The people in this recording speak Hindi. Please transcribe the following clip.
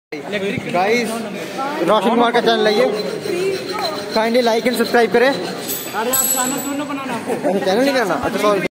गाइस रोशन कुमार का चैनल है ये, काइंडली लाइक एंड सब्सक्राइब करें। अरे आप चैनल क्यों ना बनाना? चैनल नहीं करना? अच्छा सॉरी।